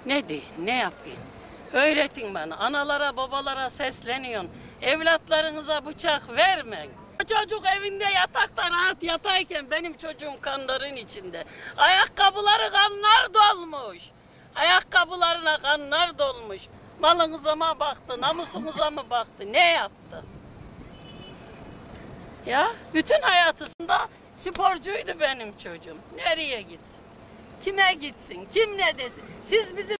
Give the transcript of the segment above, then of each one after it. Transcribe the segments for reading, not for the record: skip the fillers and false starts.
Ne de, ne yapayım? Öğretin bana. Analara, babalara sesleniyorsun. Evlatlarınıza bıçak vermeyin. Çocuk evinde yatakta rahat yatayken benim çocuğum kanların içinde. Ayakkabıları kanlar dolmuş. Ayakkabılarına kanlar dolmuş. Malınıza mı baktı, namusunuza mı baktı, ne yaptı? Ya bütün hayatında sporcuydu benim çocuğum. Nereye gitsin? Kime gitsin? Kim ne desin? Siz bizim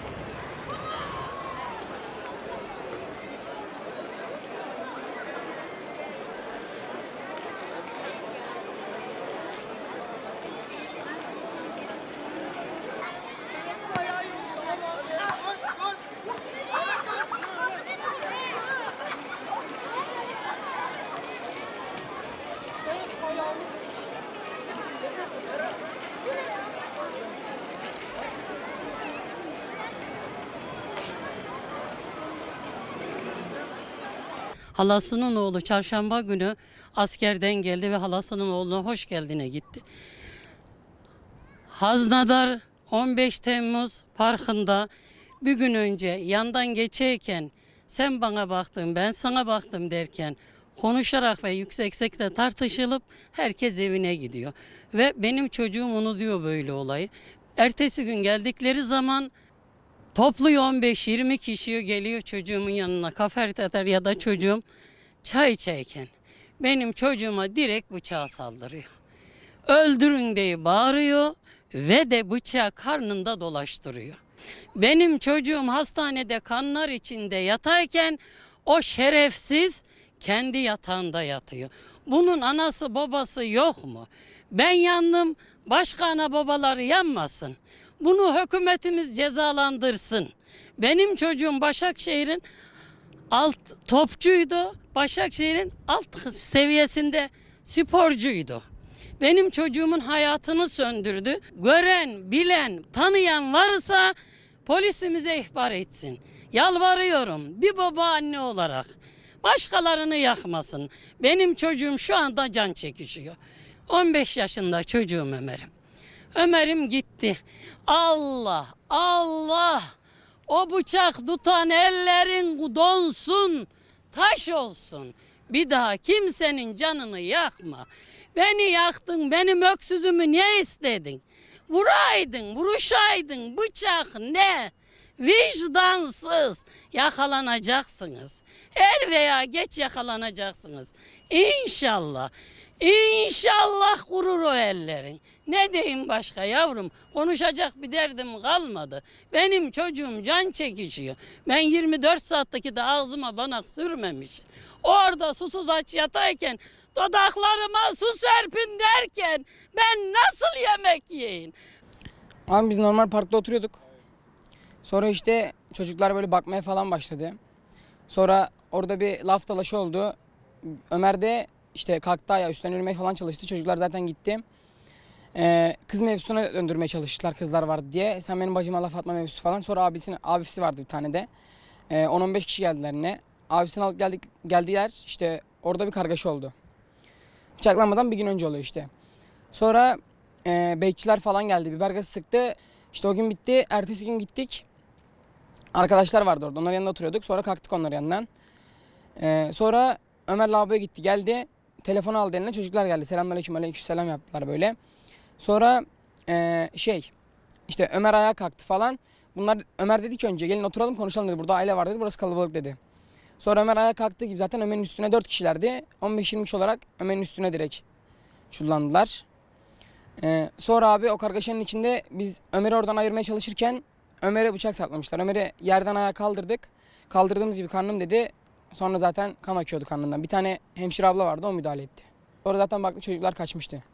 halasının oğlu çarşamba günü askerden geldi ve halasının oğluna hoş geldine gitti. Haznadar 15 Temmuz Parkı'nda bir gün önce yandan geçerken sen bana baktın ben sana baktım derken konuşarak ve yüksek sesle tartışılıp herkes evine gidiyor. Ve benim çocuğum unutuyor böyle olayı. Ertesi gün geldikleri zaman topluyor 15-20 kişi geliyor çocuğumun yanına kafeteryada çocuğum çay içerken benim çocuğuma direkt bıçağı saldırıyor. Öldürün diye bağırıyor ve de bıçağı karnında dolaştırıyor. Benim çocuğum hastanede kanlar içinde yatarken o şerefsiz kendi yatağında yatıyor. Bunun anası babası yok mu? Ben yandım, başka ana babaları yanmasın. Bunu hükümetimiz cezalandırsın. Benim çocuğum Başakşehir'in alt topçuydu. Başakşehir'in alt seviyesinde sporcuydu. Benim çocuğumun hayatını söndürdü. Gören, bilen, tanıyan varsa polisimize ihbar etsin. Yalvarıyorum bir baba anne olarak. Başkalarını yakmasın. Benim çocuğum şu anda can çekişiyor. 15 yaşında çocuğum Ömer'im. Ömer'im gitti. Allah, Allah. O bıçak tutan ellerin donsun, taş olsun. Bir daha kimsenin canını yakma. Beni yaktın, benim öksüzümü niye istedin? Vuraydın, vuruşaydın, bıçak ne? Vicdansız yakalanacaksınız. Er veya geç yakalanacaksınız. İnşallah, inşallah kurur o ellerin. Ne diyeyim başka yavrum? Konuşacak bir derdim kalmadı. Benim çocuğum can çekişiyor. Ben 24 saatteki de ağzıma banak sürmemişim. Orada susuz aç yatayken dudaklarıma su serpin derken ben nasıl yemek yiyeyim? Abi biz normal parkta oturuyorduk. Sonra işte çocuklar böyle bakmaya falan başladı. Sonra orada bir laf dalaşı oldu. Ömer de işte kalktı ayağa üstten yürümeye falan çalıştı. Çocuklar zaten gitti. Kız mevzusuna döndürmeye çalıştılar kızlar vardı diye. Sen benim bacıma laf atma mevzusu falan. Sonra abisi vardı bir tane de. 10-15 kişi geldiler yine. Abisini alıp geldiler işte orada bir kargaşa oldu. Bıçaklanmadan bir gün önce oluyor işte. Sonra bekçiler falan geldi. Biber gazı sıktı. İşte o gün bitti. Ertesi gün gittik. Arkadaşlar vardı orada. Onların yanında oturuyorduk. Sonra kalktık onların yanından. Sonra Ömer lavaboya gitti. Geldi. Telefonu aldı eline. Çocuklar geldi. Selamünaleyküm, aleykümselam yaptılar böyle. Sonra işte Ömer ayağa kalktı falan. Ömer dedi ki önce gelin oturalım konuşalım dedi. Burada aile var dedi. Burası kalabalık dedi. Sonra Ömer ayağa kalktı gibi zaten Ömer'in üstüne 4 kişilerdi. 15-20 kişi olarak Ömer'in üstüne direkt çullandılar. Sonra abi o kargaşanın içinde biz Ömer'i oradan ayırmaya çalışırken Ömer'e bıçak saplamışlar. Ömer'i yerden ayağa kaldırdık. Kaldırdığımız gibi karnım dedi. Sonra zaten kan akıyordu karnından. Bir tane hemşire abla vardı o müdahale etti. Sonra zaten baktım çocuklar kaçmıştı.